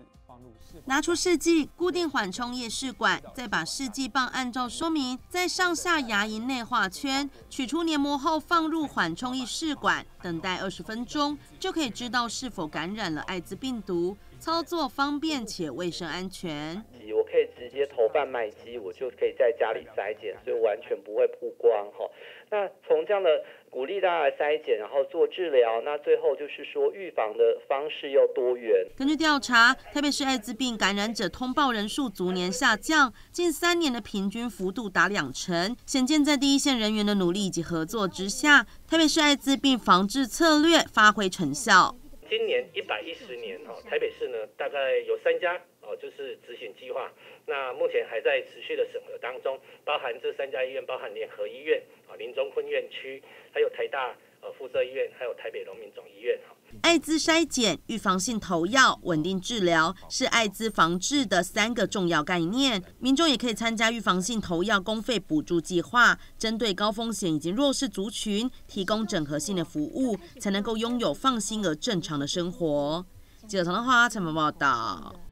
放入试管。 拿出试剂，固定缓冲液试管，再把试剂棒按照说明在上下牙龈内画圈，取出黏膜后放入缓冲液试管，等待20分钟，就可以知道是否感染了艾滋病毒。操作方便且卫生安全。 我可以直接投贩卖机，我就可以在家里筛检，所以完全不会曝光哈。那从这样的鼓励大家来筛检，然后做治疗，那最后就是说预防的方式要多元。 根据调查，台北市艾滋病感染者通报人数逐年下降，近3年的平均幅度达20%，显见在第一线人员的努力以及合作之下，台北市艾滋病防治策略发挥成效。 今年110年台北市呢大概有3家就是执行计划，那目前还在持续的审核当中，包含这3家医院，包含联合医院、林中昆院区，还有台大附设医院，还有台北荣民总医院。 艾滋筛检、预防性投药、稳定治疗是艾滋防治的3个重要概念。民众也可以参加预防性投药公费补助计划，针对高风险以及弱势族群提供整合性的服务，才能够拥有放心而正常的生活。记者唐德华采访报道。